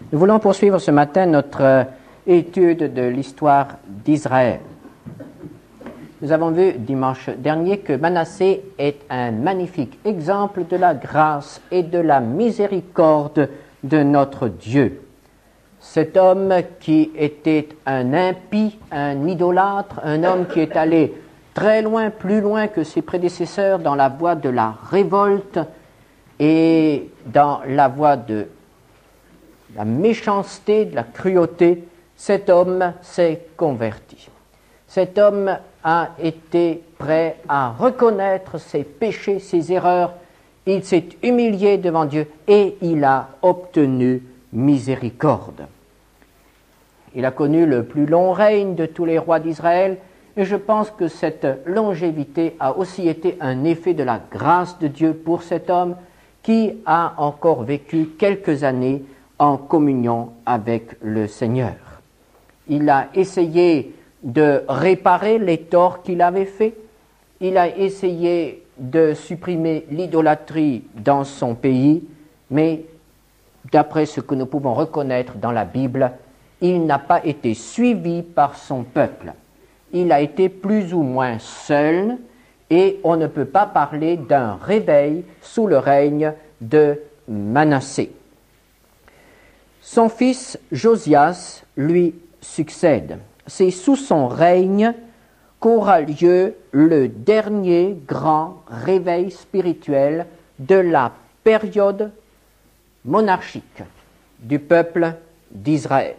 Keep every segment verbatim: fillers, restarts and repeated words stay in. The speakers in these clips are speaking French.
Nous voulons poursuivre ce matin notre étude de l'histoire d'Israël. Nous avons vu dimanche dernier que Manassé est un magnifique exemple de la grâce et de la miséricorde de notre Dieu. Cet homme qui était un impie, un idolâtre, un homme qui est allé très loin, plus loin que ses prédécesseurs dans la voie de la révolte et dans la voie de la méchanceté, de la cruauté, cet homme s'est converti. Cet homme a été prêt à reconnaître ses péchés, ses erreurs. Il s'est humilié devant Dieu et il a obtenu miséricorde. Il a connu le plus long règne de tous les rois d'Israël et je pense que cette longévité a aussi été un effet de la grâce de Dieu pour cet homme qui a encore vécu quelques années en communion avec le Seigneur. Il a essayé de réparer les torts qu'il avait faits. Il a essayé de supprimer l'idolâtrie dans son pays, mais d'après ce que nous pouvons reconnaître dans la Bible, il n'a pas été suivi par son peuple. Il a été plus ou moins seul et on ne peut pas parler d'un réveil sous le règne de Manassé. Son fils Josias lui succède. C'est sous son règne qu'aura lieu le dernier grand réveil spirituel de la période monarchique du peuple d'Israël.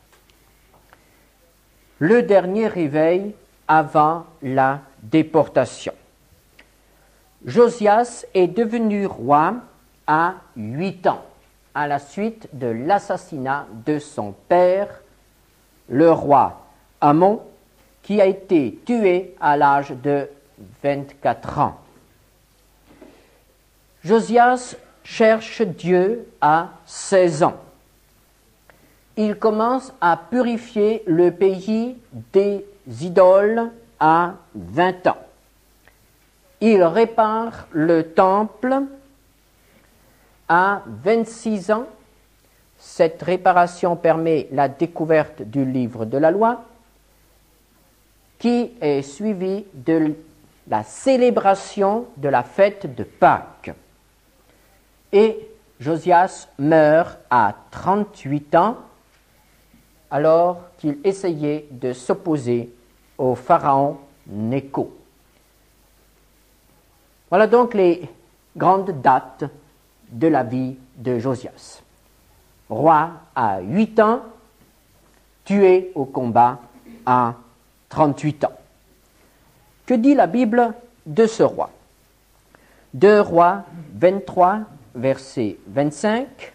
Le dernier réveil avant la déportation. Josias est devenu roi à huit ans, à la suite de l'assassinat de son père, le roi Amon, qui a été tué à l'âge de vingt-quatre ans. Josias cherche Dieu à seize ans. Il commence à purifier le pays des idoles à vingt ans. Il répare le temple à vingt-six ans. Cette réparation permet la découverte du livre de la loi, qui est suivie de la célébration de la fête de Pâques. Et Josias meurt à trente-huit ans, alors qu'il essayait de s'opposer au pharaon Nécho. Voilà donc les grandes dates de la vie de Josias. Roi à huit ans, tué au combat à trente-huit ans. Que dit la Bible de ce roi? deux Rois vingt-trois, verset vingt-cinq.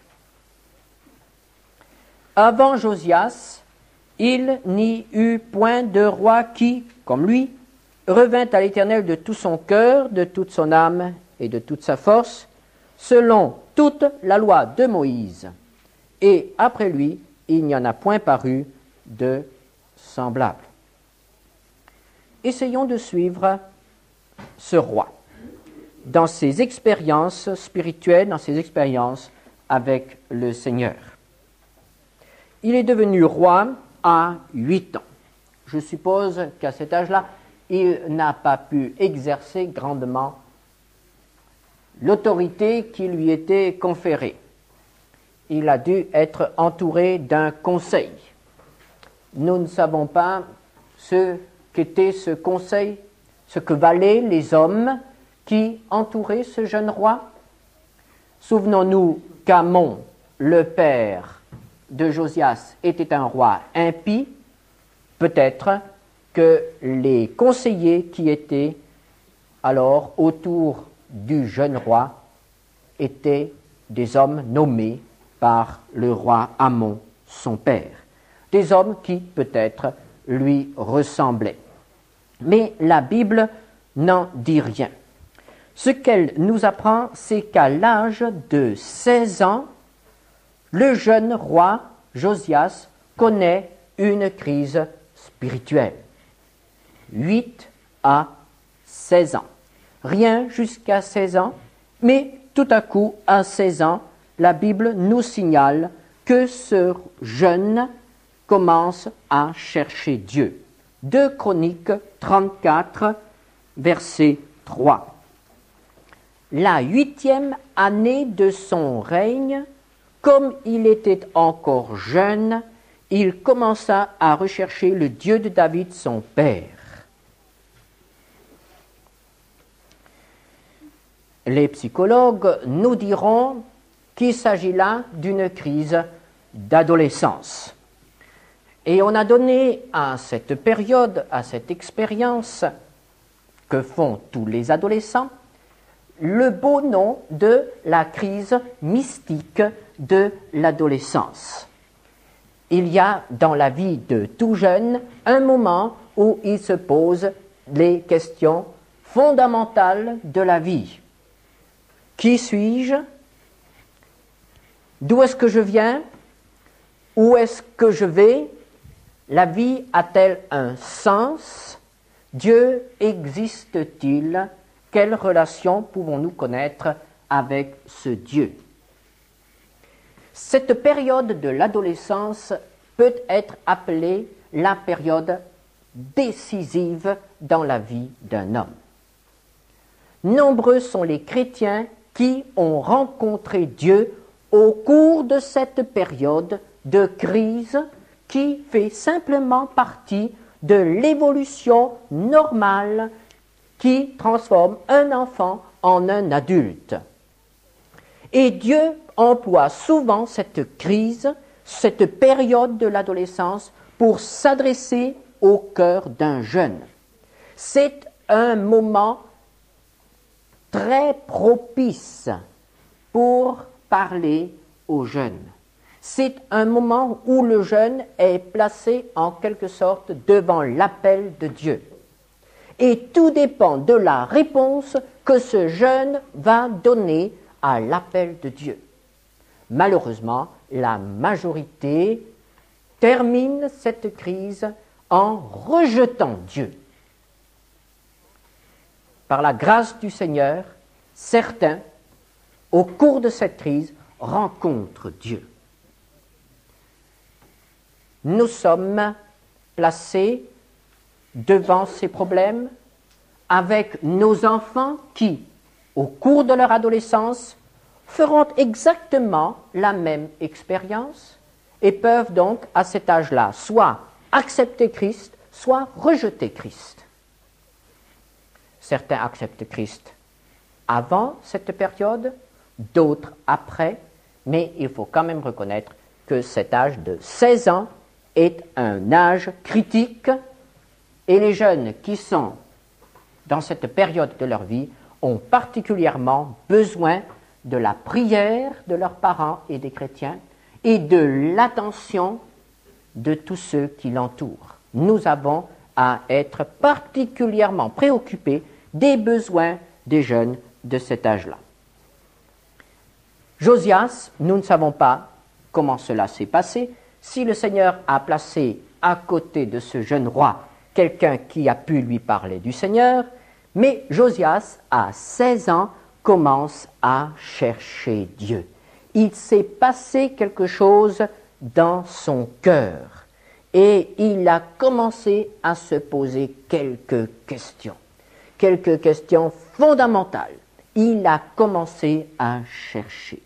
Avant Josias, il n'y eut point de roi qui, comme lui, revint à l'Éternel de tout son cœur, de toute son âme et de toute sa force, selon toute la loi de Moïse. Et après lui, il n'y en a point paru de semblable. Essayons de suivre ce roi dans ses expériences spirituelles, dans ses expériences avec le Seigneur. Il est devenu roi à huit ans. Je suppose qu'à cet âge-là, il n'a pas pu exercer grandement l'autorité qui lui était conférée. Il a dû être entouré d'un conseil. Nous ne savons pas ce qu'était ce conseil, ce que valaient les hommes qui entouraient ce jeune roi. Souvenons-nous qu'Amon, le père de Josias, était un roi impie. Peut-être que les conseillers qui étaient alors autour du jeune roi étaient des hommes nommés par le roi Amon, son père. Des hommes qui, peut-être, lui ressemblaient. Mais la Bible n'en dit rien. Ce qu'elle nous apprend, c'est qu'à l'âge de seize ans, le jeune roi Josias connaît une crise spirituelle. huit à seize ans. Rien jusqu'à seize ans, mais tout à coup, à seize ans, la Bible nous signale que ce jeune commence à chercher Dieu. deux Chroniques trente-quatre, verset trois. La huitième année de son règne, comme il était encore jeune, il commença à rechercher le Dieu de David, son père. Les psychologues nous diront qu'il s'agit là d'une crise d'adolescence. Et on a donné à cette période, à cette expérience que font tous les adolescents, le beau nom de la crise mystique de l'adolescence. Il y a dans la vie de tout jeune un moment où il se pose les questions fondamentales de la vie. Qui suis-je? D'où est-ce que je viens? Où est-ce que je vais? La vie a-t-elle un sens? Dieu existe-t-il? Quelle relation pouvons-nous connaître avec ce Dieu? Cette période de l'adolescence peut être appelée la période décisive dans la vie d'un homme. Nombreux sont les chrétiens qui ont rencontré Dieu au cours de cette période de crise qui fait simplement partie de l'évolution normale qui transforme un enfant en un adulte. Et Dieu emploie souvent cette crise, cette période de l'adolescence pour s'adresser au cœur d'un jeune. C'est un moment très propice pour parler aux jeunes. C'est un moment où le jeune est placé en quelque sorte devant l'appel de Dieu. Et tout dépend de la réponse que ce jeune va donner à l'appel de Dieu. Malheureusement, la majorité termine cette crise en rejetant Dieu. Par la grâce du Seigneur, certains, au cours de cette crise, rencontrent Dieu. Nous sommes placés devant ces problèmes avec nos enfants qui, au cours de leur adolescence, feront exactement la même expérience et peuvent donc, à cet âge-là, soit accepter Christ, soit rejeter Christ. Certains acceptent Christ avant cette période, d'autres après, mais il faut quand même reconnaître que cet âge de seize ans est un âge critique et les jeunes qui sont dans cette période de leur vie ont particulièrement besoin de la prière de leurs parents et des chrétiens et de l'attention de tous ceux qui l'entourent. Nous avons à être particulièrement préoccupés des besoins des jeunes de cet âge-là. Josias, nous ne savons pas comment cela s'est passé, si le Seigneur a placé à côté de ce jeune roi quelqu'un qui a pu lui parler du Seigneur, mais Josias, à seize ans, commence à chercher Dieu. Il s'est passé quelque chose dans son cœur et il a commencé à se poser quelques questions, quelques questions fondamentales. Il a commencé à chercher.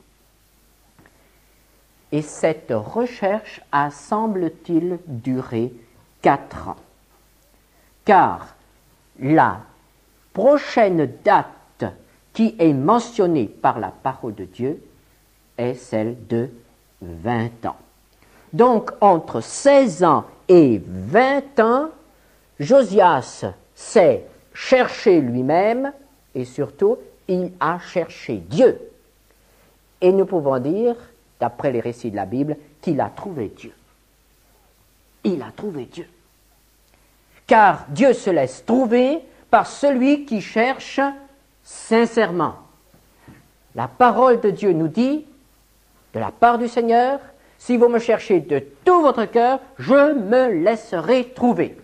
Et cette recherche a, semble-t-il, duré quatre ans. Car la prochaine date qui est mentionnée par la parole de Dieu est celle de vingt ans. Donc, entre seize ans et vingt ans, Josias s'est cherché lui-même et surtout, il a cherché Dieu. Et nous pouvons dire, d'après les récits de la Bible, qu'il a trouvé Dieu. Il a trouvé Dieu. Car Dieu se laisse trouver par celui qui cherche sincèrement. La parole de Dieu nous dit, de la part du Seigneur, si vous me cherchez de tout votre cœur, je me laisserai trouver.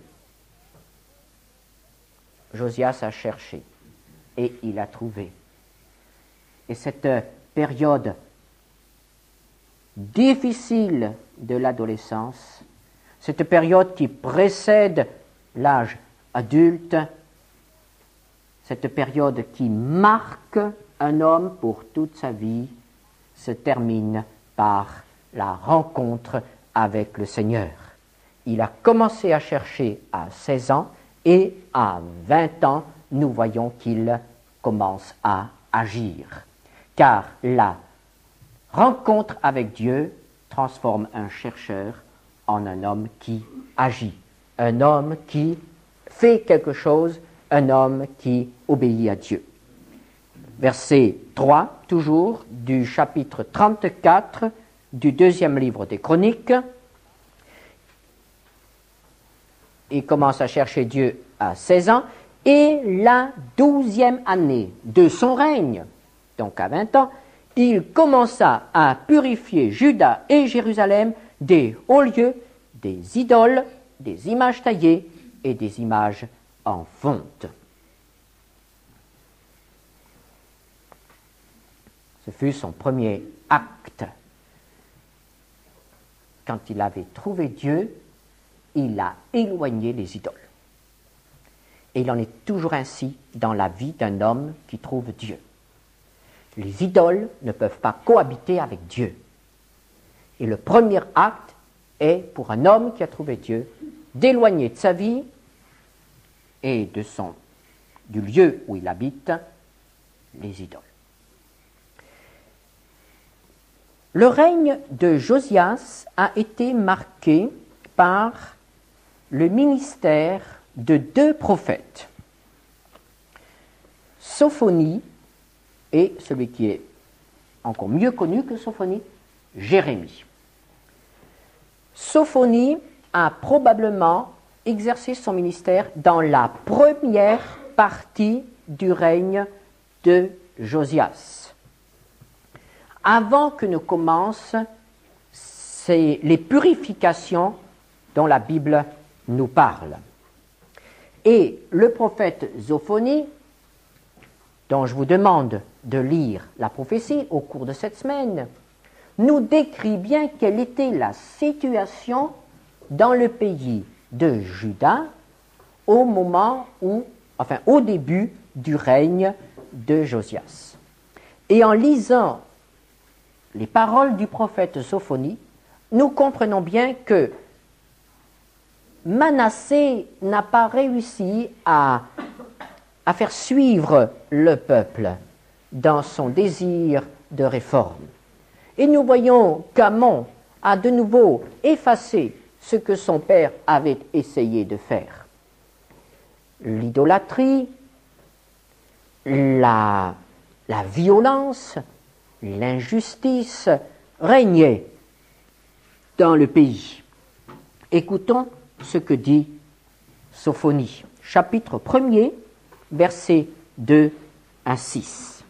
Josias a cherché et il a trouvé. Et cette période difficile de l'adolescence, cette période qui précède l'âge adulte, cette période qui marque un homme pour toute sa vie, se termine par la rencontre avec le Seigneur. Il a commencé à chercher à seize ans et à vingt ans, nous voyons qu'il commence à agir. Car la rencontre avec Dieu transforme un chercheur en un homme qui agit, un homme qui fait quelque chose, un homme qui obéit à Dieu. Verset trois, toujours, du chapitre trente-quatre du deuxième livre des Chroniques. Il commence à chercher Dieu à seize ans, et la douzième année de son règne, donc à vingt ans, il commença à purifier Juda et Jérusalem des hauts lieux, des idoles, des images taillées et des images en fonte. Ce fut son premier acte. Quand il avait trouvé Dieu, il a éloigné les idoles. Et il en est toujours ainsi dans la vie d'un homme qui trouve Dieu. Les idoles ne peuvent pas cohabiter avec Dieu. Et le premier acte est, pour un homme qui a trouvé Dieu, d'éloigner de sa vie et de son, du lieu où il habite les idoles. Le règne de Josias a été marqué par le ministère de deux prophètes, Sophonie et celui qui est encore mieux connu que Sophonie, Jérémie. Sophonie a probablement exercé son ministère dans la première partie du règne de Josias. Avant que ne commencent c'est les purifications dont la Bible nous parle. Et le prophète Sophonie, dont je vous demande de lire la prophétie au cours de cette semaine, nous décrit bien quelle était la situation dans le pays de Juda au moment où, enfin au début du règne de Josias. Et en lisant les paroles du prophète Sophonie, nous comprenons bien que Manassé n'a pas réussi à, à faire suivre le peuple dans son désir de réforme. Et nous voyons qu'Amon a de nouveau effacé ce que son père avait essayé de faire. L'idolâtrie, la, la violence, l'injustice régnaient dans le pays. Écoutons ce que dit Sophonie, chapitre premier, versets deux à six.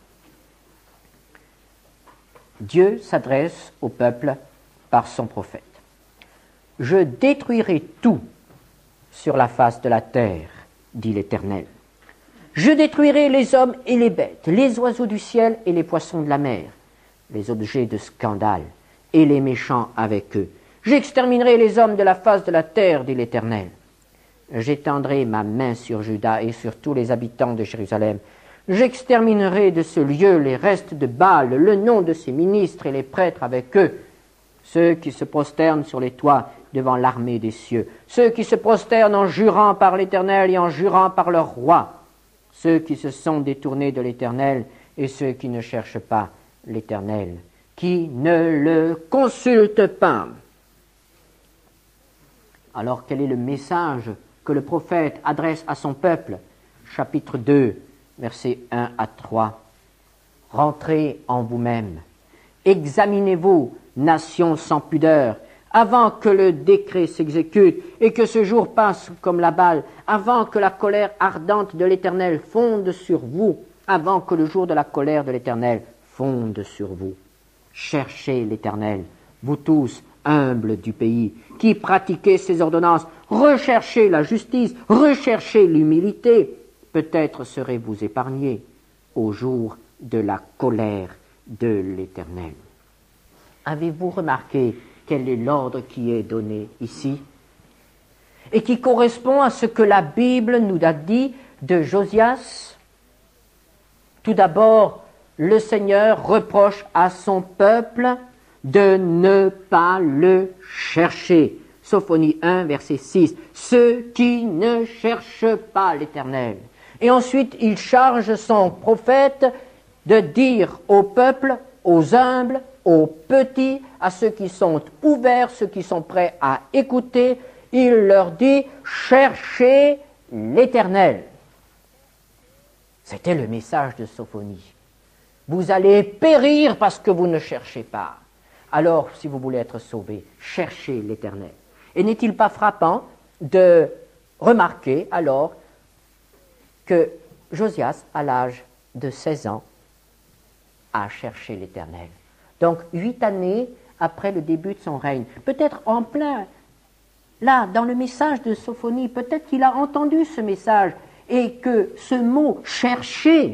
Dieu s'adresse au peuple par son prophète. « Je détruirai tout sur la face de la terre, dit l'Éternel. Je détruirai les hommes et les bêtes, les oiseaux du ciel et les poissons de la mer, les objets de scandale et les méchants avec eux. J'exterminerai les hommes de la face de la terre, dit l'Éternel. J'étendrai ma main sur Juda et sur tous les habitants de Jérusalem. J'exterminerai de ce lieu les restes de Baal, le nom de ses ministres et les prêtres avec eux, ceux qui se prosternent sur les toits devant l'armée des cieux, ceux qui se prosternent en jurant par l'Éternel et en jurant par leur roi, ceux qui se sont détournés de l'Éternel et ceux qui ne cherchent pas l'Éternel, qui ne le consultent pas. » Alors quel est le message que le prophète adresse à son peuple? Chapitre deux, versets un à trois. « Rentrez en vous-même, examinez-vous, nation sans pudeur, avant que le décret s'exécute et que ce jour passe comme la balle, avant que la colère ardente de l'Éternel fonde sur vous, avant que le jour de la colère de l'Éternel fonde sur vous. Cherchez l'Éternel, vous tous, humbles du pays, qui pratiquez ses ordonnances, recherchez la justice, recherchez l'humilité, peut-être serez-vous épargnés au jour de la colère de l'Éternel. » Avez-vous remarqué quel est l'ordre qui est donné ici et qui correspond à ce que la Bible nous a dit de Josias? Tout d'abord, le Seigneur reproche à son peuple de ne pas le chercher. Sophonie un, verset six. Ceux qui ne cherchent pas l'Éternel. Et ensuite, il charge son prophète de dire au peuple, aux humbles, aux petits, à ceux qui sont ouverts, ceux qui sont prêts à écouter, il leur dit « Cherchez l'Éternel ». C'était le message de Sophonie. Vous allez périr parce que vous ne cherchez pas. Alors, si vous voulez être sauvés, cherchez l'Éternel. Et n'est-il pas frappant de remarquer alors que Josias, à l'âge de seize ans, a cherché l'Éternel. Donc, huit années après le début de son règne, peut-être en plein, là, dans le message de Sophonie, peut-être qu'il a entendu ce message et que ce mot « chercher »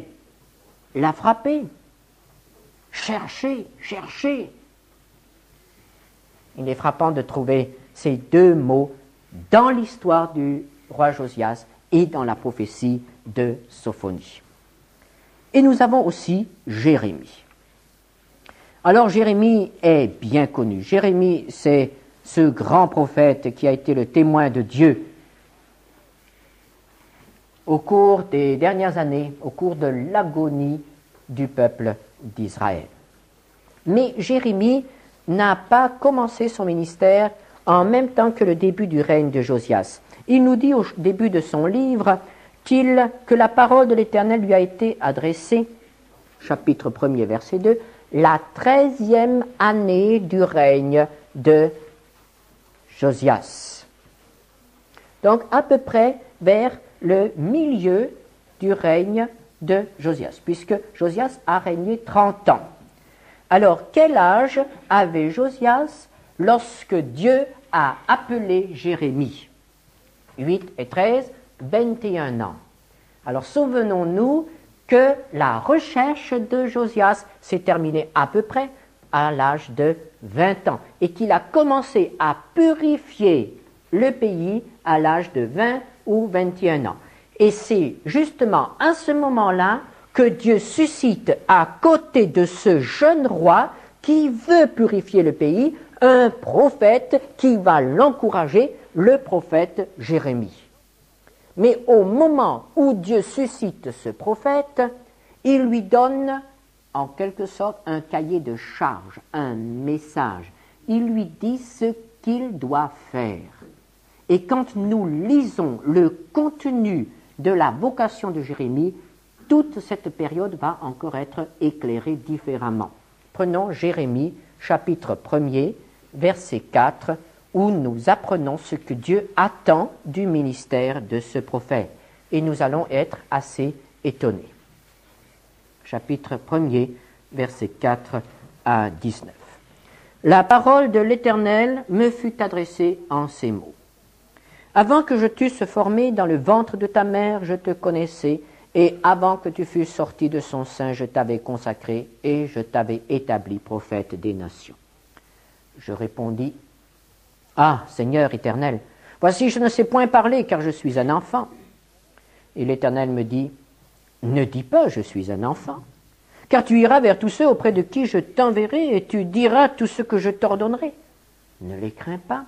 l'a frappé. Chercher, chercher. Il est frappant de trouver ces deux mots dans l'histoire du roi Josias et dans la prophétie de Sophonie. Et nous avons aussi Jérémie. Alors Jérémie est bien connu. Jérémie, c'est ce grand prophète qui a été le témoin de Dieu au cours des dernières années, au cours de l'agonie du peuple d'Israël. Mais Jérémie n'a pas commencé son ministère en même temps que le début du règne de Josias. Il nous dit au début de son livre qu'il, que la parole de l'Éternel lui a été adressée, chapitre premier, verset deux, la treizième année du règne de Josias. Donc à peu près vers le milieu du règne de Josias, puisque Josias a régné trente ans. Alors quel âge avait Josias lorsque Dieu a appelé Jérémie? huit et treize, vingt et un ans. Alors souvenons-nous que la recherche de Josias s'est terminée à peu près à l'âge de vingt ans et qu'il a commencé à purifier le pays à l'âge de vingt ou vingt et un ans. Et c'est justement à ce moment-là que Dieu suscite à côté de ce jeune roi qui veut purifier le pays, un prophète qui va l'encourager, le prophète Jérémie. Mais au moment où Dieu suscite ce prophète, il lui donne en quelque sorte un cahier de charge, un message. Il lui dit ce qu'il doit faire. Et quand nous lisons le contenu de la vocation de Jérémie, toute cette période va encore être éclairée différemment. Prenons Jérémie, chapitre premier, verset quatre, où nous apprenons ce que Dieu attend du ministère de ce prophète. Et nous allons être assez étonnés. Chapitre premier, verset quatre à dix-neuf. La parole de l'Éternel me fut adressée en ces mots. Avant que je t'eusse formé dans le ventre de ta mère, je te connaissais, et avant que tu fusses sorti de son sein, je t'avais consacré, et je t'avais établi prophète des nations. Je répondis, ah, Seigneur éternel, voici je ne sais point parler, car je suis un enfant. Et l'Éternel me dit, ne dis pas, je suis un enfant, car tu iras vers tous ceux auprès de qui je t'enverrai, et tu diras tout ce que je t'ordonnerai. Ne les crains pas,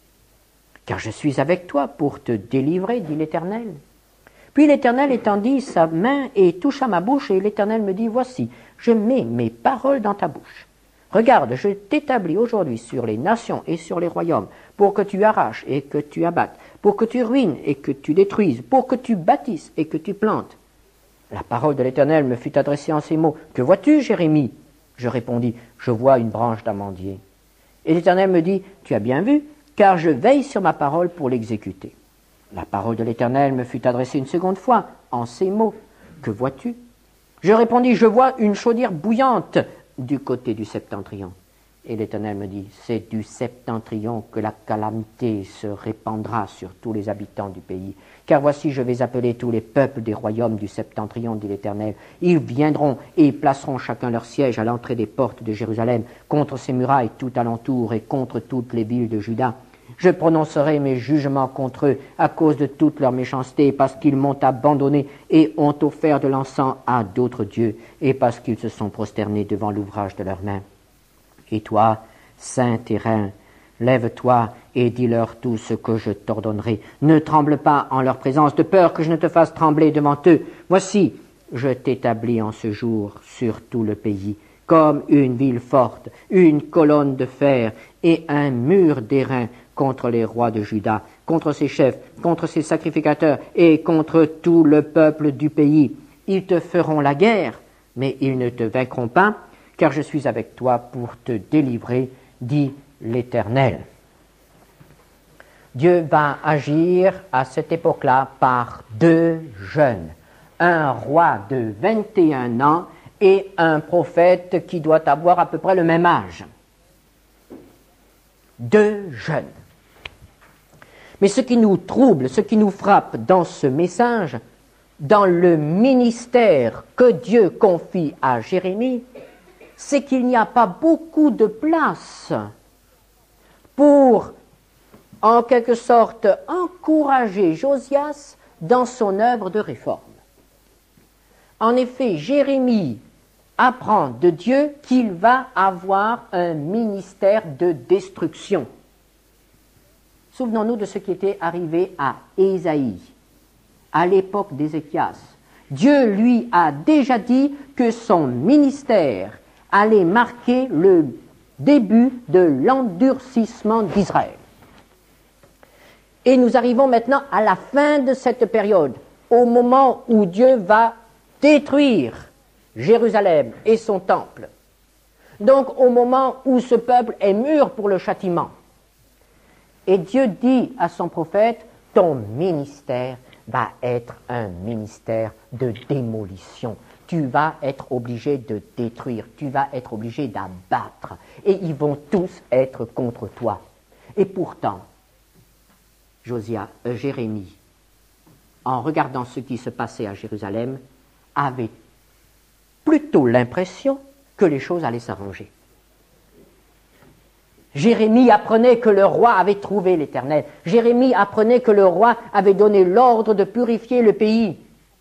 car je suis avec toi pour te délivrer, dit l'Éternel. Puis l'Éternel étendit sa main et toucha ma bouche, et l'Éternel me dit, voici, je mets mes paroles dans ta bouche. Regarde, je t'établis aujourd'hui sur les nations et sur les royaumes, pour que tu arraches et que tu abattes, pour que tu ruines et que tu détruises, pour que tu bâtisses et que tu plantes. La parole de l'Éternel me fut adressée en ces mots. Que vois-tu, Jérémie? Je répondis, je vois une branche d'amandier. Et l'Éternel me dit, tu as bien vu, car je veille sur ma parole pour l'exécuter. La parole de l'Éternel me fut adressée une seconde fois en ces mots. Que vois-tu? Je répondis, je vois une chaudière bouillante du côté du septentrion. Et l'Éternel me dit, c'est du septentrion que la calamité se répandra sur tous les habitants du pays. Car voici, je vais appeler tous les peuples des royaumes du septentrion, dit l'Éternel. Ils viendront et placeront chacun leur siège à l'entrée des portes de Jérusalem, contre ses murailles tout alentour et contre toutes les villes de Juda. Je prononcerai mes jugements contre eux à cause de toute leur méchanceté, parce qu'ils m'ont abandonné et ont offert de l'encens à d'autres dieux, et parce qu'ils se sont prosternés devant l'ouvrage de leurs mains. Et toi, saint terrain, lève-toi et dis-leur tout ce que je t'ordonnerai. Ne tremble pas en leur présence, de peur que je ne te fasse trembler devant eux. Voici, je t'établis en ce jour sur tout le pays, comme une ville forte, une colonne de fer et un mur d'airain contre les rois de Juda, contre ses chefs, contre ses sacrificateurs et contre tout le peuple du pays. Ils te feront la guerre, mais ils ne te vaincront pas, car je suis avec toi pour te délivrer, dit l'Éternel. Dieu va agir à cette époque-là par deux jeunes, un roi de vingt et un ans et un prophète qui doit avoir à peu près le même âge. Deux jeunes. Mais ce qui nous trouble, ce qui nous frappe dans ce message, dans le ministère que Dieu confie à Jérémie, c'est qu'il n'y a pas beaucoup de place pour, en quelque sorte, encourager Josias dans son œuvre de réforme. En effet, Jérémie apprend de Dieu qu'il va avoir un ministère de destruction. Souvenons-nous de ce qui était arrivé à Ésaïe, à l'époque d'Ézéchias. Dieu lui a déjà dit que son ministère allait marquer le début de l'endurcissement d'Israël. Et nous arrivons maintenant à la fin de cette période, au moment où Dieu va détruire Jérusalem et son temple. Donc au moment où ce peuple est mûr pour le châtiment. Et Dieu dit à son prophète, ton ministère va être un ministère de démolition. Tu vas être obligé de détruire, tu vas être obligé d'abattre, et ils vont tous être contre toi. Et pourtant, Josia, euh, Jérémie, en regardant ce qui se passait à Jérusalem, avait plutôt l'impression que les choses allaient s'arranger. Jérémie apprenait que le roi avait trouvé l'Éternel. Jérémie apprenait que le roi avait donné l'ordre de purifier le pays.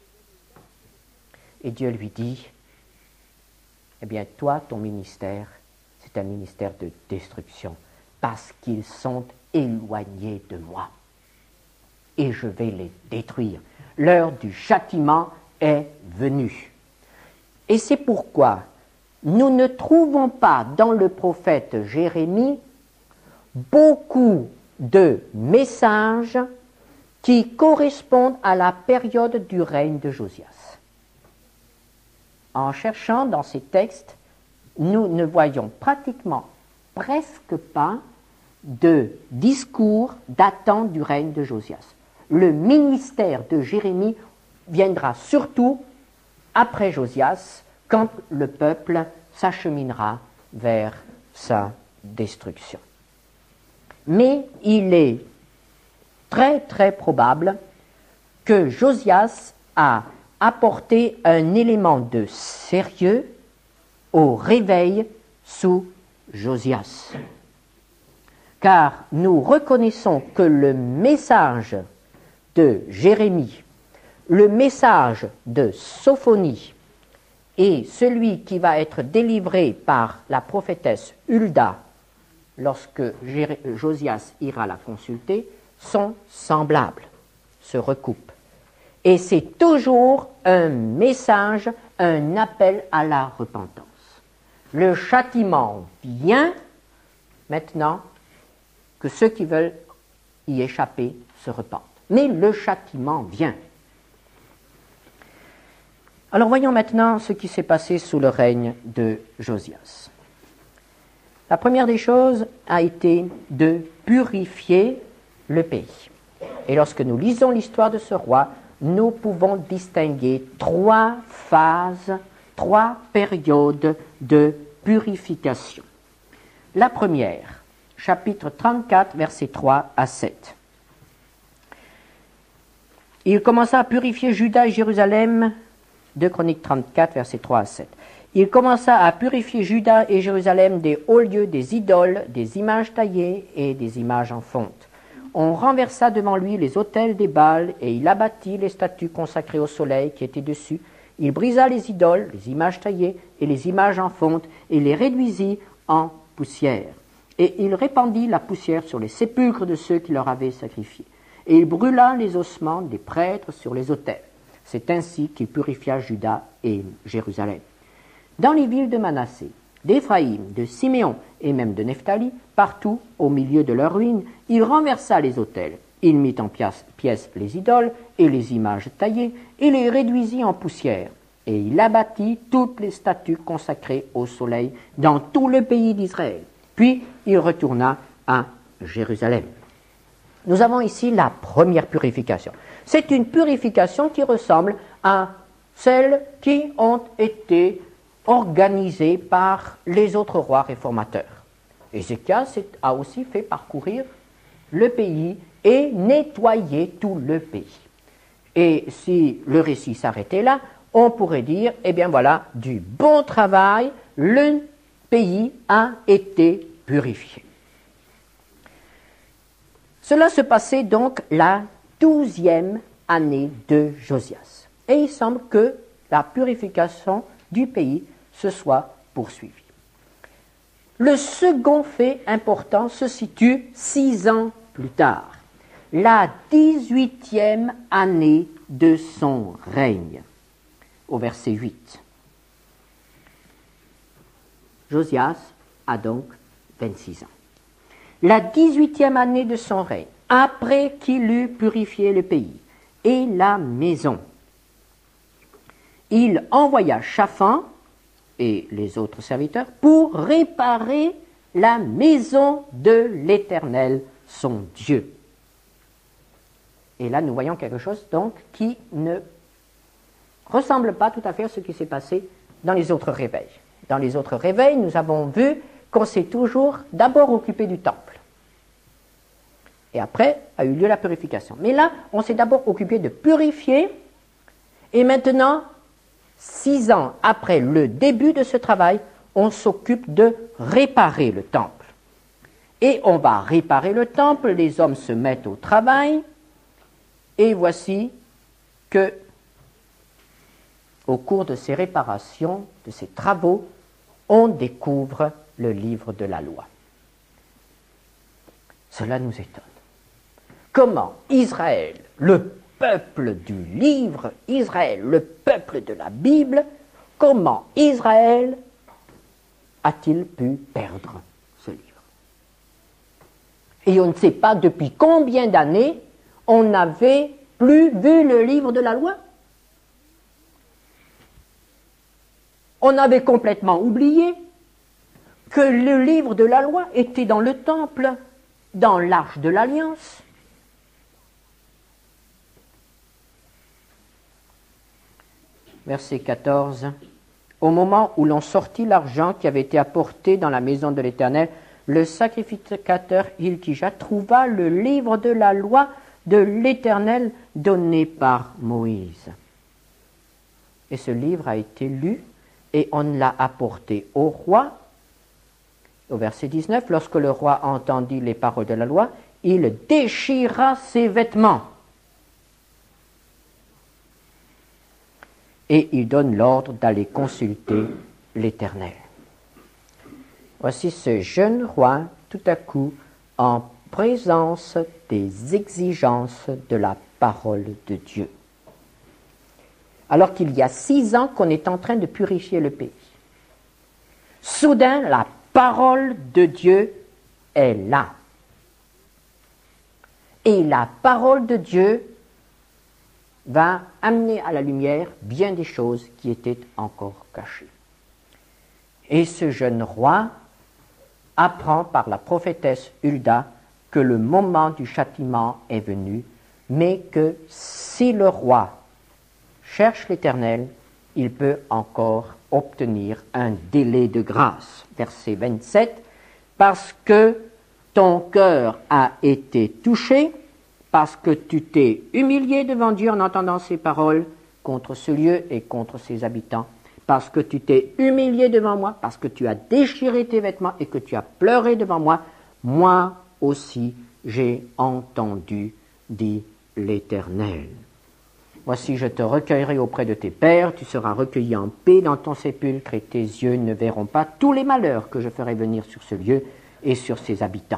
Et Dieu lui dit, eh bien, toi, ton ministère, c'est un ministère de destruction, parce qu'ils sont éloignés de moi. Et je vais les détruire. L'heure du châtiment est venue. Et c'est pourquoi nous ne trouvons pas dans le prophète Jérémie beaucoup de messages qui correspondent à la période du règne de Josias. En cherchant dans ces textes, nous ne voyons pratiquement presque pas de discours datant du règne de Josias. Le ministère de Jérémie viendra surtout après Josias, quand le peuple s'acheminera vers sa destruction. Mais il est très très probable que Josias a apporté un élément de sérieux au réveil sous Josias. Car nous reconnaissons que le message de Jérémie, le message de Sophonie et celui qui va être délivré par la prophétesse Hulda lorsque Josias ira la consulter sont semblables, se recoupent. Et c'est toujours un message, un appel à la repentance. Le châtiment vient maintenant que ceux qui veulent y échapper se repentent. Mais le châtiment vient. Alors voyons maintenant ce qui s'est passé sous le règne de Josias. La première des choses a été de purifier le pays. Et lorsque nous lisons l'histoire de ce roi, nous pouvons distinguer trois phases, trois périodes de purification. La première, chapitre trente-quatre, versets trois à sept. Il commença à purifier Juda et Jérusalem, deux Chroniques trente-quatre, versets trois à sept. Il commença à purifier Juda et Jérusalem des hauts lieux, des idoles, des images taillées et des images en fonte. On renversa devant lui les autels des Baals et il abattit les statues consacrées au soleil qui étaient dessus. Il brisa les idoles, les images taillées et les images en fonte et les réduisit en poussière. Et il répandit la poussière sur les sépulcres de ceux qui leur avaient sacrifié. Et il brûla les ossements des prêtres sur les autels. C'est ainsi qu'il purifia Juda et Jérusalem. Dans les villes de Manassé, d'Éphraïm, de Siméon et même de Nephtali, partout au milieu de leurs ruines, il renversa les autels. Il mit en pièces les idoles et les images taillées et les réduisit en poussière. Et il abattit toutes les statues consacrées au soleil dans tout le pays d'Israël. Puis il retourna à Jérusalem. Nous avons ici la première purification. C'est une purification qui ressemble à celles qui ont été organisées par les autres rois réformateurs. Ézéchias a aussi fait parcourir le pays et nettoyer tout le pays. Et si le récit s'arrêtait là, on pourrait dire, eh bien voilà, du bon travail, le pays a été purifié. Cela se passait donc la douzième année de Josias. Et il semble que la purification du pays se soit poursuivie. Le second fait important se situe six ans plus tard, la dix-huitième année de son règne, au verset huit. Josias a donc vingt-six ans. La dix-huitième année de son règne, après qu'il eut purifié le pays et la maison, il envoya Shaphan et les autres serviteurs pour réparer la maison de l'Éternel, son Dieu. Et là, nous voyons quelque chose donc qui ne ressemble pas tout à fait à ce qui s'est passé dans les autres réveils. Dans les autres réveils, nous avons vu qu'on s'est toujours d'abord occupé du temple. Et après a eu lieu la purification. Mais là, on s'est d'abord occupé de purifier, et maintenant, six ans après le début de ce travail, on s'occupe de réparer le temple. Et on va réparer le temple, les hommes se mettent au travail, et voici que, au cours de ces réparations, de ces travaux, on découvre le livre de la loi. Cela nous étonne. Comment Israël, le peuple du livre, Israël, le peuple de la Bible, comment Israël a-t-il pu perdre ce livre? Et on ne sait pas depuis combien d'années on n'avait plus vu le livre de la loi. On avait complètement oublié que le livre de la loi était dans le temple, dans l'arche de l'Alliance. Verset quatorze. Au moment où l'on sortit l'argent qui avait été apporté dans la maison de l'Éternel, le sacrificateur Hilkija trouva le livre de la loi de l'Éternel donné par Moïse. Et ce livre a été lu et on l'a apporté au roi. Au verset dix-neuf, lorsque le roi entendit les paroles de la loi, il déchira ses vêtements. Et il donne l'ordre d'aller consulter l'Éternel. Voici ce jeune roi, tout à coup, en présence des exigences de la parole de Dieu. Alors qu'il y a six ans qu'on est en train de purifier le pays. Soudain, la parole de Dieu est là. Et la parole de Dieu va amener à la lumière bien des choses qui étaient encore cachées. Et ce jeune roi apprend par la prophétesse Hulda que le moment du châtiment est venu, mais que si le roi cherche l'Éternel, il peut encore obtenir un délai de grâce. Verset vingt-sept, parce que ton cœur a été touché, parce que tu t'es humilié devant Dieu en entendant ses paroles contre ce lieu et contre ses habitants, parce que tu t'es humilié devant moi, parce que tu as déchiré tes vêtements et que tu as pleuré devant moi, moi aussi j'ai entendu, dit l'Éternel. Voici, je te recueillerai auprès de tes pères, tu seras recueilli en paix dans ton sépulcre, et tes yeux ne verront pas tous les malheurs que je ferai venir sur ce lieu et sur ses habitants.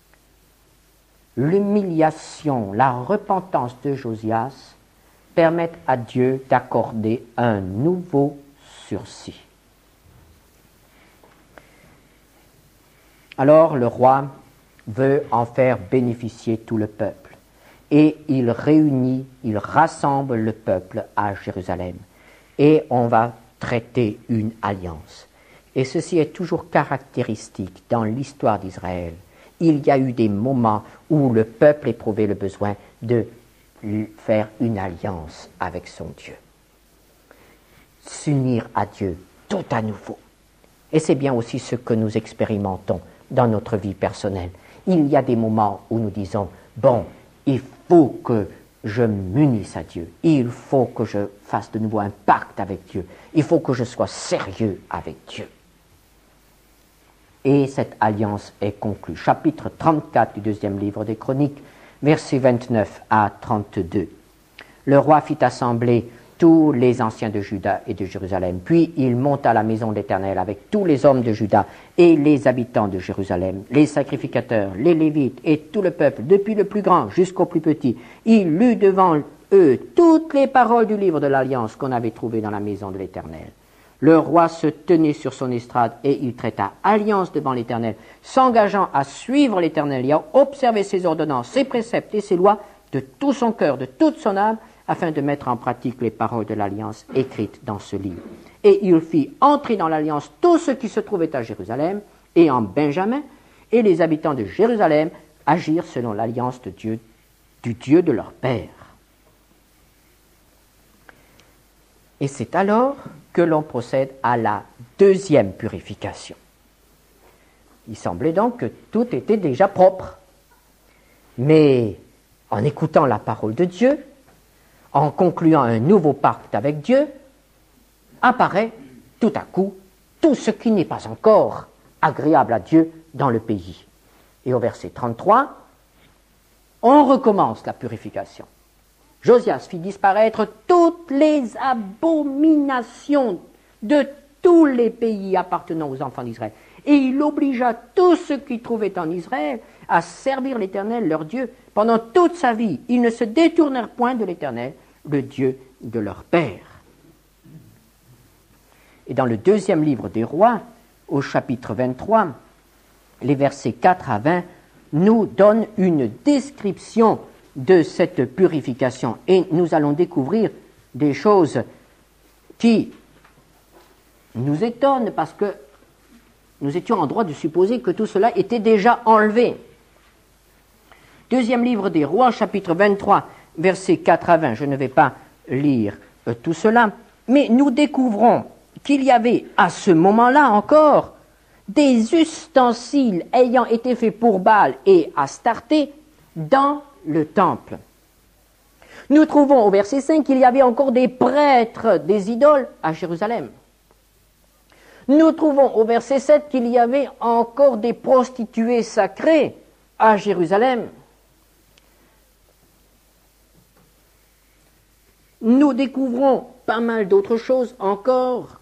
L'humiliation, la repentance de Josias permettent à Dieu d'accorder un nouveau sursis. Alors le roi veut en faire bénéficier tout le peuple. Et il réunit, il rassemble le peuple à Jérusalem. Et on va traiter une alliance. Et ceci est toujours caractéristique dans l'histoire d'Israël. Il y a eu des moments où le peuple éprouvait le besoin de faire une alliance avec son Dieu. S'unir à Dieu tout à nouveau. Et c'est bien aussi ce que nous expérimentons dans notre vie personnelle. Il y a des moments où nous disons, bon, il faut que je m'unisse à Dieu, il faut que je fasse de nouveau un pacte avec Dieu, il faut que je sois sérieux avec Dieu. Et cette alliance est conclue. Chapitre trente-quatre du deuxième livre des Chroniques, versets vingt-neuf à trente-deux. Le roi fit assembler tous les anciens de Juda et de Jérusalem. Puis il monta à la maison de l'Éternel avec tous les hommes de Juda et les habitants de Jérusalem, les sacrificateurs, les Lévites et tout le peuple, depuis le plus grand jusqu'au plus petit. Il lut devant eux toutes les paroles du livre de l'Alliance qu'on avait trouvé dans la maison de l'Éternel. Le roi se tenait sur son estrade et il traita alliance devant l'Éternel, s'engageant à suivre l'Éternel et à observer ses ordonnances, ses préceptes et ses lois de tout son cœur, de toute son âme, afin de mettre en pratique les paroles de l'Alliance écrites dans ce livre. Et il fit entrer dans l'Alliance tous ceux qui se trouvaient à Jérusalem et en Benjamin, et les habitants de Jérusalem agirent selon l'Alliance de Dieu, du Dieu de leur père. Et c'est alors que l'on procède à la deuxième purification. Il semblait donc que tout était déjà propre. Mais en écoutant la parole de Dieu, en concluant un nouveau pacte avec Dieu, apparaît tout à coup tout ce qui n'est pas encore agréable à Dieu dans le pays. Et au verset trente-trois, on recommence la purification. Josias fit disparaître toutes les abominations de tous les pays appartenant aux enfants d'Israël. Et il obligea tous ceux qui trouvaient en Israël à servir l'Éternel, leur Dieu. Pendant toute sa vie, ils ne se détournèrent point de l'Éternel, le Dieu de leur père. Et dans le deuxième livre des rois, au chapitre vingt-trois, les versets quatre à vingt, nous donnent une description de cette purification. Et nous allons découvrir des choses qui nous étonnent parce que nous étions en droit de supposer que tout cela était déjà enlevé. Deuxième livre des rois, chapitre vingt-trois, versets quatre à vingt. Je ne vais pas lire euh, tout cela, mais nous découvrons qu'il y avait à ce moment-là encore des ustensiles ayant été faits pour Baal et Astarté dans le temple. Nous trouvons au verset cinq qu'il y avait encore des prêtres des idoles à Jérusalem. Nous trouvons au verset sept qu'il y avait encore des prostituées sacrées à Jérusalem. Nous découvrons pas mal d'autres choses encore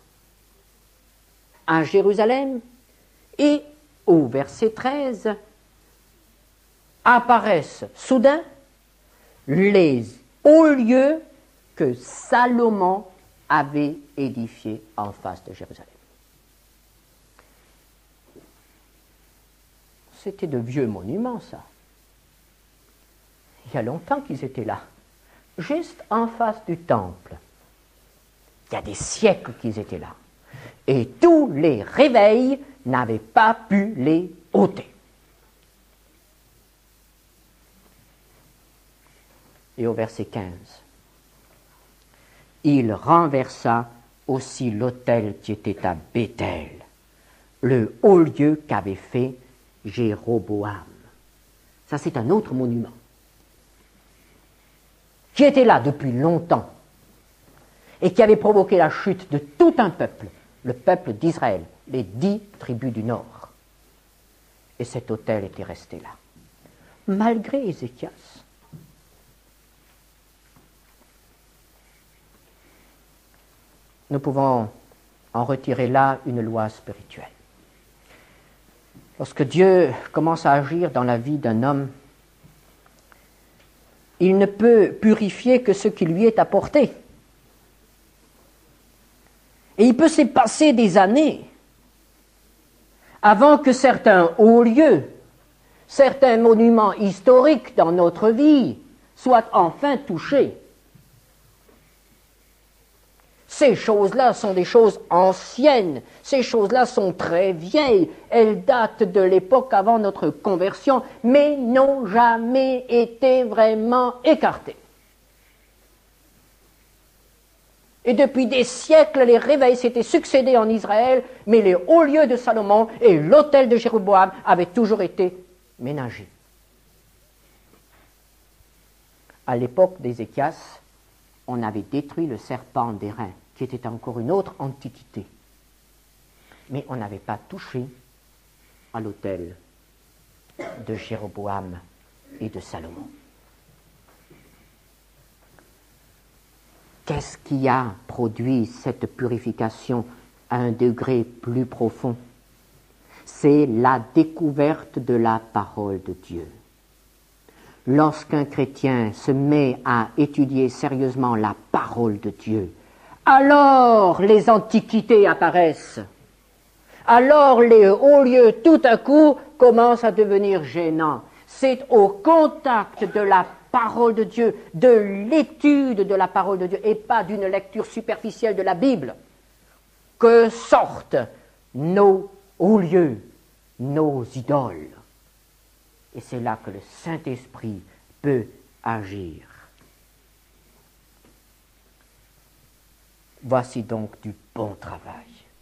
à Jérusalem. Et au verset treize, apparaissent soudain les hauts lieux que Salomon avait édifiés en face de Jérusalem. C'était de vieux monuments, ça. Il y a longtemps qu'ils étaient là, juste en face du temple. Il y a des siècles qu'ils étaient là. Et tous les réveils n'avaient pas pu les ôter. Et au verset quinze, il renversa aussi l'autel qui était à Béthel, le haut lieu qu'avait fait Jéroboam. Ça, c'est un autre monument qui était là depuis longtemps et qui avait provoqué la chute de tout un peuple, le peuple d'Israël, les dix tribus du Nord. Et cet autel était resté là, malgré Ézéchias. Nous pouvons en retirer là une loi spirituelle. Lorsque Dieu commence à agir dans la vie d'un homme, il ne peut purifier que ce qui lui est apporté. Et il peut s'y passer des années avant que certains hauts lieux, certains monuments historiques dans notre vie soient enfin touchés. Ces choses-là sont des choses anciennes, ces choses-là sont très vieilles, elles datent de l'époque avant notre conversion, mais n'ont jamais été vraiment écartées. Et depuis des siècles, les réveils s'étaient succédés en Israël, mais les hauts lieux de Salomon et l'autel de Jéroboam avaient toujours été ménagés. À l'époque d'Ézéchias, on avait détruit le serpent d'airain, qui était encore une autre antiquité. Mais on n'avait pas touché à l'autel de Jéroboam et de Salomon. Qu'est-ce qui a produit cette purification à un degré plus profond? C'est la découverte de la parole de Dieu. Lorsqu'un chrétien se met à étudier sérieusement la parole de Dieu, alors les antiquités apparaissent. Alors les hauts lieux, tout à coup, commencent à devenir gênants. C'est au contact de la parole de Dieu, de l'étude de la parole de Dieu, et pas d'une lecture superficielle de la Bible, que sortent nos hauts lieux, nos idoles. Et c'est là que le Saint-Esprit peut agir. Voici donc du bon travail.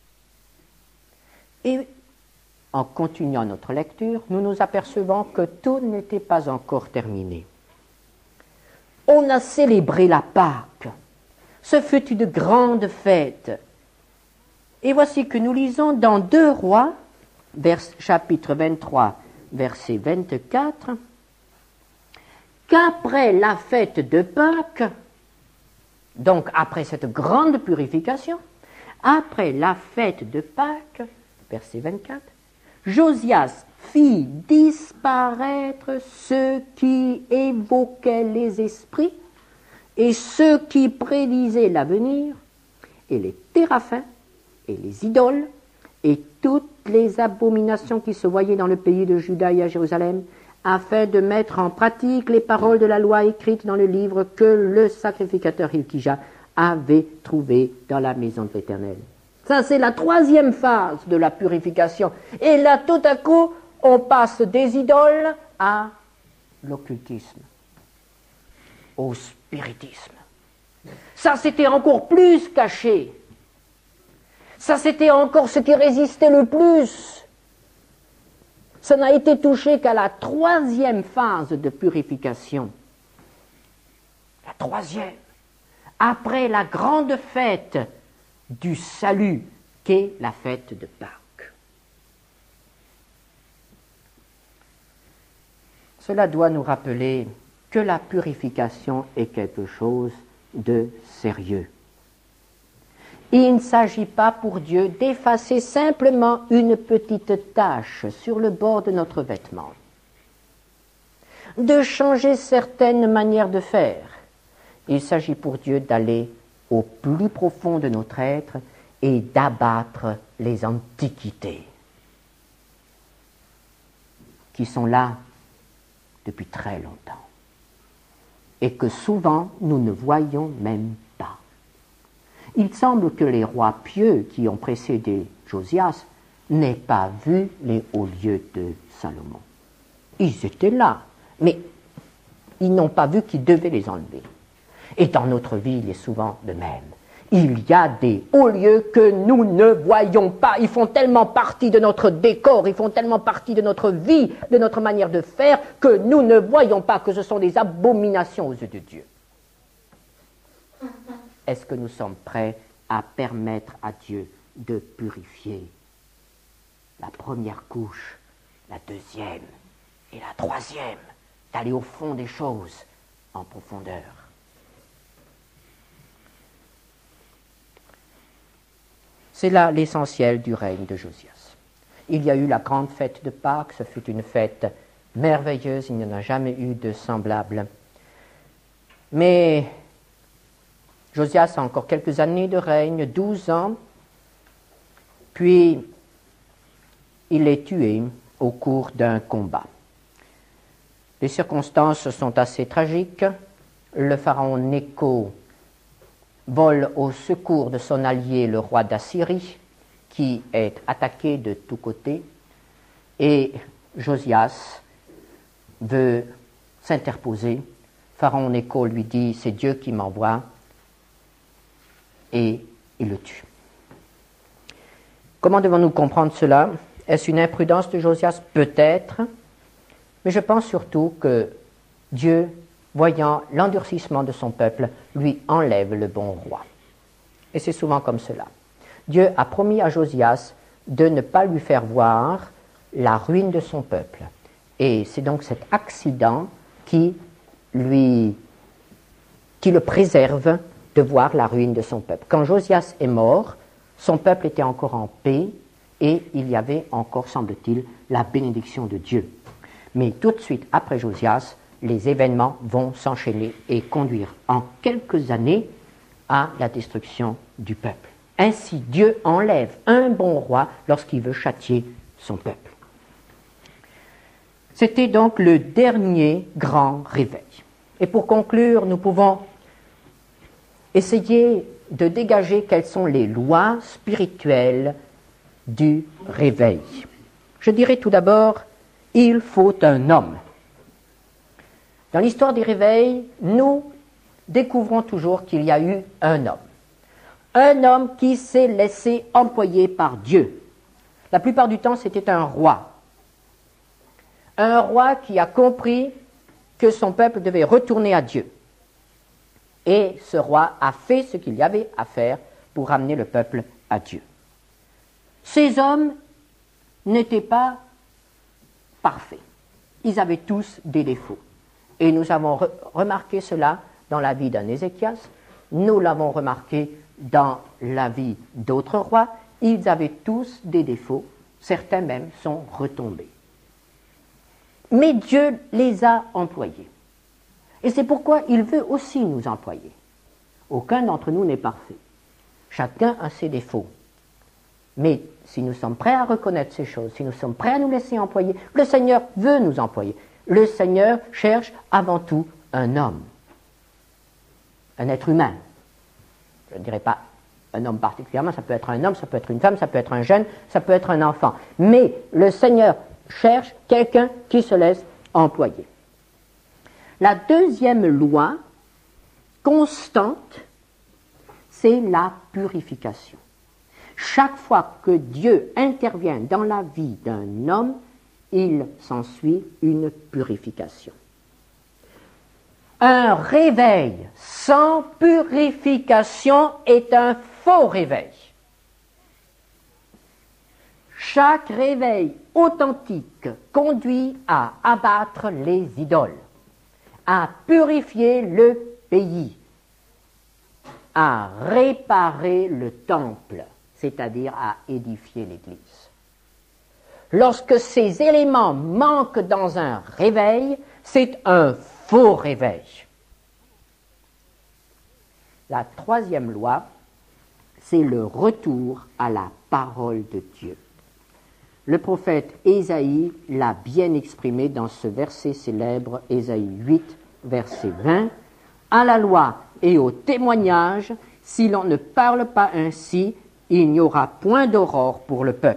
Et en continuant notre lecture, nous nous apercevons que tout n'était pas encore terminé. On a célébré la Pâque. Ce fut une grande fête. Et voici que nous lisons dans deux Rois, vers, chapitre vingt-trois, verset vingt-quatre, qu'après la fête de Pâques, donc après cette grande purification, après la fête de Pâques, verset vingt-quatre, Josias fit disparaître ceux qui évoquaient les esprits et ceux qui prédisaient l'avenir, et les téraphins et les idoles, et toutes les abominations qui se voyaient dans le pays de Juda et à Jérusalem, afin de mettre en pratique les paroles de la loi écrites dans le livre que le sacrificateur Hilkija avait trouvé dans la maison de l'Éternel. Ça, c'est la troisième phase de la purification. Et là, tout à coup, on passe des idoles à l'occultisme, au spiritisme. Ça, c'était encore plus caché. Ça, c'était encore ce qui résistait le plus. Ça n'a été touché qu'à la troisième phase de purification. La troisième. Après la grande fête du salut qu'est la fête de Pâques. Cela doit nous rappeler que la purification est quelque chose de sérieux. Il ne s'agit pas pour Dieu d'effacer simplement une petite tache sur le bord de notre vêtement, de changer certaines manières de faire. Il s'agit pour Dieu d'aller au plus profond de notre être et d'abattre les antiquités qui sont là depuis très longtemps et que souvent nous ne voyons même pas. Il semble que les rois pieux qui ont précédé Josias n'aient pas vu les hauts lieux de Salomon. Ils étaient là, mais ils n'ont pas vu qu'ils devaient les enlever. Et dans notre vie, il est souvent de même. Il y a des hauts lieux que nous ne voyons pas. Ils font tellement partie de notre décor, ils font tellement partie de notre vie, de notre manière de faire, que nous ne voyons pas que ce sont des abominations aux yeux de Dieu. Est-ce que nous sommes prêts à permettre à Dieu de purifier la première couche, la deuxième et la troisième, d'aller au fond des choses en profondeur? C'est là l'essentiel du règne de Josias. Il y a eu la grande fête de Pâques, ce fut une fête merveilleuse, il n'y en a jamais eu de semblable. Mais Josias a encore quelques années de règne, douze ans, puis il est tué au cours d'un combat. Les circonstances sont assez tragiques. Le pharaon Nécho vole au secours de son allié, le roi d'Assyrie, qui est attaqué de tous côtés, et Josias veut s'interposer. Pharaon Nécho lui dit « c'est Dieu qui m'envoie », et il le tue. Comment devons-nous comprendre cela? Est-ce une imprudence de Josias? Peut-être, mais je pense surtout que Dieu, voyant l'endurcissement de son peuple, lui enlève le bon roi. Et c'est souvent comme cela. Dieu a promis à Josias de ne pas lui faire voir la ruine de son peuple. Et c'est donc cet accident qui, lui, qui le préserve de voir la ruine de son peuple. Quand Josias est mort, son peuple était encore en paix et il y avait encore, semble-t-il, la bénédiction de Dieu. Mais tout de suite après Josias, les événements vont s'enchaîner et conduire en quelques années à la destruction du peuple. Ainsi, Dieu enlève un bon roi lorsqu'il veut châtier son peuple. C'était donc le dernier grand réveil. Et pour conclure, nous pouvons essayer de dégager quelles sont les lois spirituelles du réveil. Je dirais tout d'abord, il faut un homme. Dans l'histoire des réveils, nous découvrons toujours qu'il y a eu un homme. Un homme qui s'est laissé employer par Dieu. La plupart du temps, c'était un roi. Un roi qui a compris que son peuple devait retourner à Dieu. Et ce roi a fait ce qu'il y avait à faire pour ramener le peuple à Dieu. Ces hommes n'étaient pas parfaits. Ils avaient tous des défauts. Et nous avons re- remarqué cela dans la vie d'un Ézéchias, nous l'avons remarqué dans la vie d'autres rois. Ils avaient tous des défauts, certains même sont retombés. Mais Dieu les a employés. Et c'est pourquoi il veut aussi nous employer. Aucun d'entre nous n'est parfait. Chacun a ses défauts. Mais si nous sommes prêts à reconnaître ces choses, si nous sommes prêts à nous laisser employer, le Seigneur veut nous employer. Le Seigneur cherche avant tout un homme, un être humain. Je ne dirais pas un homme particulièrement, ça peut être un homme, ça peut être une femme, ça peut être un jeune, ça peut être un enfant. Mais le Seigneur cherche quelqu'un qui se laisse employer. La deuxième loi constante, c'est la purification. Chaque fois que Dieu intervient dans la vie d'un homme, il s'ensuit une purification. Un réveil sans purification est un faux réveil. Chaque réveil authentique conduit à abattre les idoles, à purifier le pays, à réparer le temple, c'est-à-dire à édifier l'Église. Lorsque ces éléments manquent dans un réveil, c'est un faux réveil. La troisième loi, c'est le retour à la parole de Dieu. Le prophète Ésaïe l'a bien exprimé dans ce verset célèbre, Ésaïe huit, verset vingt. « À la loi et au témoignage, si l'on ne parle pas ainsi, il n'y aura point d'aurore pour le peuple. »